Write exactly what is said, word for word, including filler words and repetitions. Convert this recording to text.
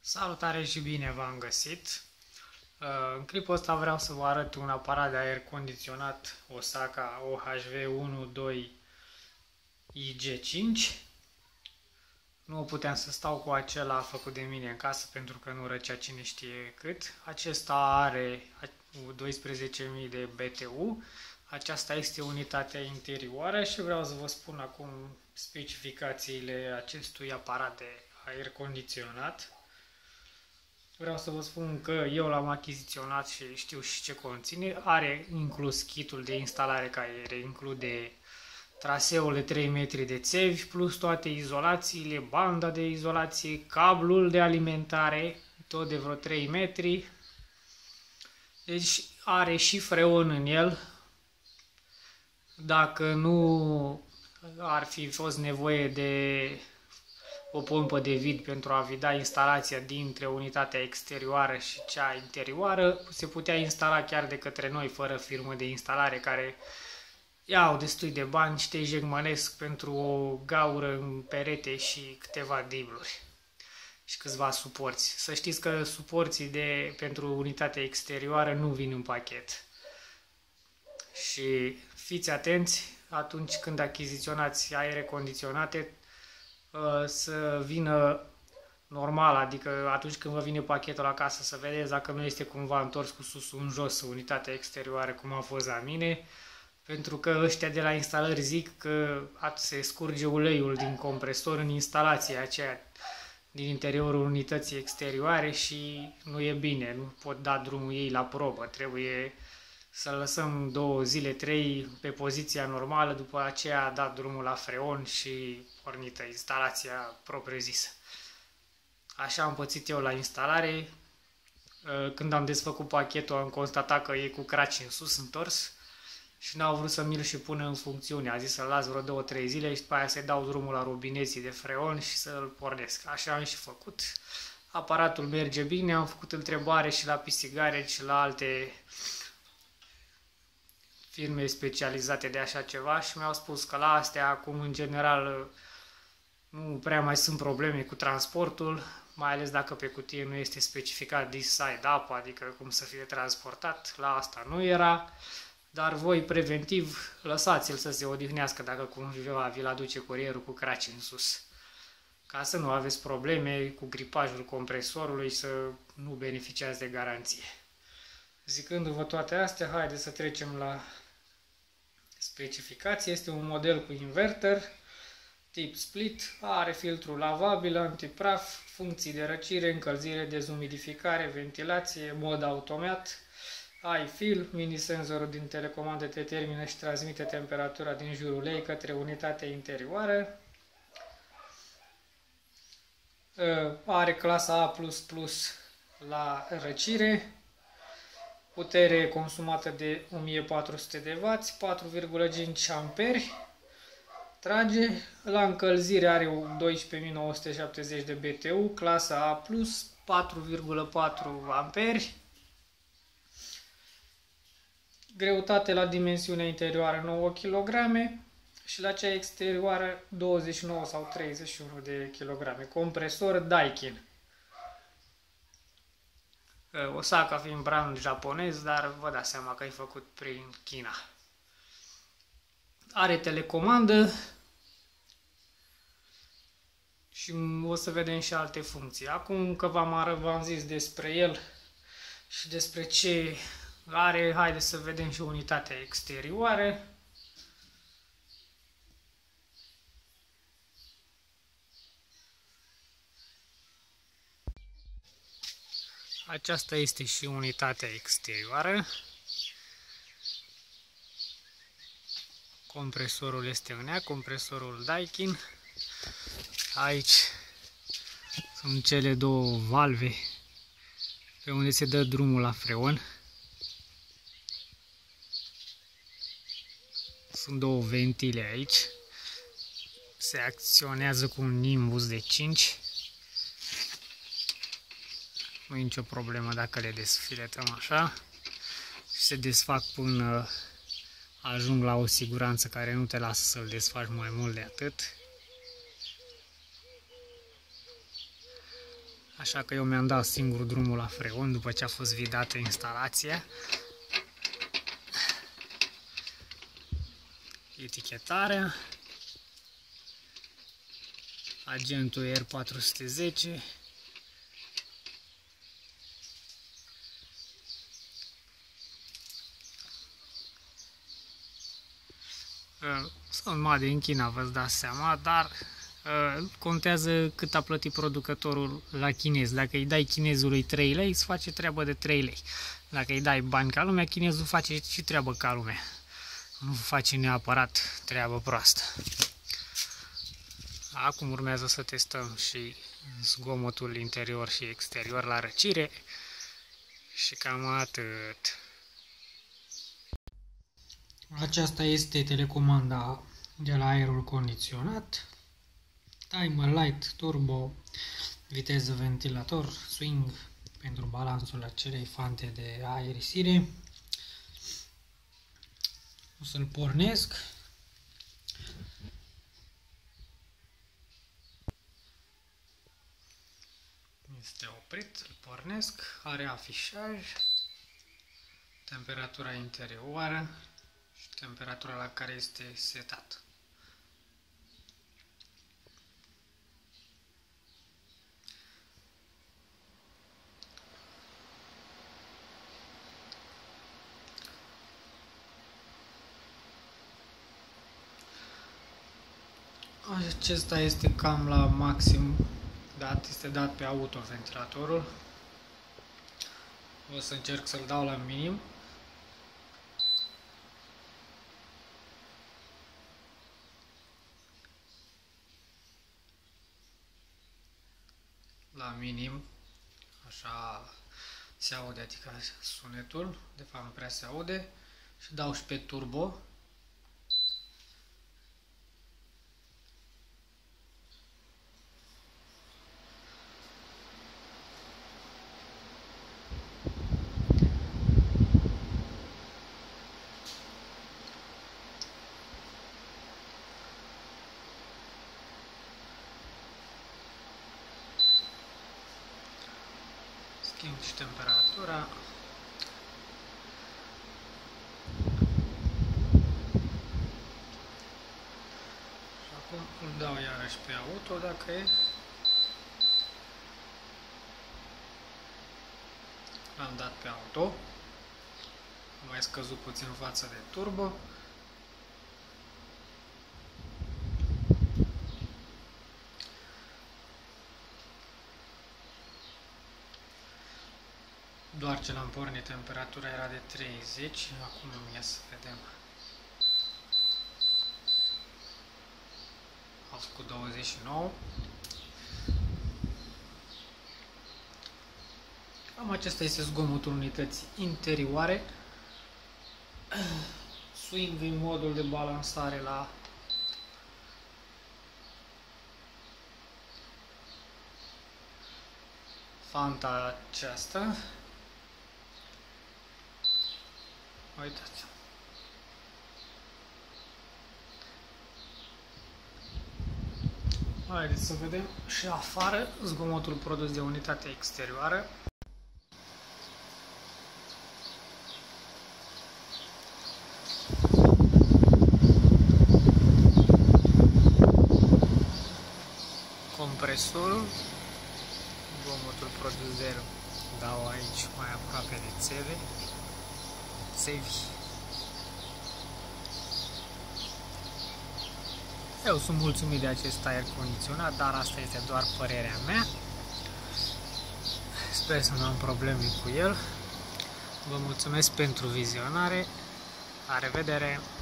Salutare și bine v-am găsit! În clipul ăsta vreau să vă arăt un aparat de aer condiționat Osaka O H V unu doi I G cinci. Nu puteam să stau cu acela făcut de mine în casă pentru că nu răcea cine știe cât. Acesta are doisprezece mii de B T U. Aceasta este unitatea interioară și vreau să vă spun acum specificațiile acestui aparat de aer condiționat. Vreau să vă spun că eu l-am achiziționat și știu și ce conține. Are inclus kitul de instalare care include traseul de trei metri de țevi, plus toate izolațiile, banda de izolație, cablul de alimentare, tot de vreo trei metri. Deci are și freon în el. Dacă nu ar fi fost nevoie de o pompă de vid pentru a vida instalația dintre unitatea exterioară și cea interioară, se putea instala chiar de către noi, fără firmă de instalare, care iau destui de bani și te jegmănesc pentru o gaură în perete și câteva dibluri și câțiva suporți. Să știți că suporții de, pentru unitatea exterioară nu vin în pachet. Și fiți atenți atunci când achiziționați aere condiționate să vină normal, adică atunci când vă vine pachetul acasă să vedeți dacă nu este cumva întors cu susul în jos unitatea exterioară cum a fost la mine, pentru că ăștia de la instalări zic că se scurge uleiul din compresor în instalația aceea din interiorul unității exterioare și nu e bine, nu pot da drumul ei la probă, trebuie să lăsăm două zile, trei pe poziția normală, după aceea a dat drumul la freon și pornită instalația propriu-zisă. Așa am pățit eu la instalare. Când am desfăcut pachetul am constatat că e cu craci în sus întors și n-au vrut să mi-l și pună în funcțiune. A zis să-l las vreo două trei zile și după aia să-i dau drumul la robineții de freon și să-l pornesc. Așa am și făcut. Aparatul merge bine, am făcut întrebare și la P C Garage și la alte firme specializate de așa ceva și mi-au spus că la astea acum în general nu prea mai sunt probleme cu transportul, mai ales dacă pe cutie nu este specificat this side up, adică cum să fie transportat, la asta nu era, dar voi preventiv lăsați-l să se odihnească dacă cumva vi-l aduce curierul cu craci în sus, ca să nu aveți probleme cu gripajul compresorului și să nu beneficiați de garanție. Zicându-vă toate astea, haideți să trecem la specificație. Este un model cu inverter, tip split, are filtru lavabil, antipraf, funcții de răcire, încălzire, dezumidificare, ventilație, mod automat, iFeel, mini-senzorul din telecomandă te termină și transmite temperatura din jurul ei către unitatea interioară. Are clasa A plus plus la răcire. Putere consumată de o mie patru sute de wați, patru virgulă cinci amperi, trage, la încălzire are doisprezece mii nouă sute șaptezeci de B T U, clasa A plus, patru virgulă patru amperi, greutate la dimensiunea interioară nouă kilograme și la cea exterioară douăzeci și nouă sau treizeci și unu de kilograme, compresor Daikin. Osaka fiind brand japonez, dar vă dați seama că e făcut prin China. Are telecomandă și o să vedem și alte funcții. Acum că v-am zis despre el și despre ce are, haideți să vedem și unitatea exterioară. Aceasta este și unitatea exterioară. Compresorul este în ea, compresorul Daikin. Aici sunt cele două valve pe unde se dă drumul la freon. Sunt două ventile aici. Se acționează cu un Nimbus de cinci. Nu e nicio problemă dacă le desfiletăm așa și se desfac până ajung la o siguranță care nu te lasă să-l desfaci mai mult de atât. Așa că eu mi-am dat singur drumul la freon după ce a fost vidată instalația. Etichetarea. Agentul R patru sute zece. Sunt made în China, vă dați seama, dar uh, contează cât a plătit producătorul la chinez. Dacă îi dai chinezului trei lei, îți face treabă de trei lei. Dacă îi dai bani ca lumea, chinezul face și treabă ca lumea. Nu face neapărat treabă proastă. Acum urmează să testăm și zgomotul interior și exterior la răcire și cam atât. Aceasta este telecomanda de la aerul condiționat. Timer light, turbo, viteză ventilator, swing pentru balansul acelei fante de aerisire. O să-l pornesc. Este oprit, îl pornesc, are afișaj, temperatura interioară și temperatura la care este setat. Acesta este cam la maxim dat, este dat pe auto ventilatorul. O să încerc să-l dau la minim. La minim, așa se aude, adică sunetul, de fapt nu prea se aude, și dau și pe turbo. Schimb și temperatura. Și acum îl dau iarăși pe auto dacă e. L-am dat pe auto. Am mai scăzut puțin față de turbo. Doar ce l-am pornit, temperatura era de treizeci, acum îmi ia să vedem. A făcut douăzeci și nouă. Cam acesta este zgomotul unității interioare. Swing în modul de balansare la fanta aceasta. Uitați. Haideți să vedem și afară zgomotul produs de unitatea exterioară. Compresorul, zgomotul produs de el, dau aici mai aproape de țevi. Țevi. Eu sunt mulțumit de acest aer condiționat, dar asta este doar părerea mea. Sper să nu am probleme cu el. Vă mulțumesc pentru vizionare. La revedere!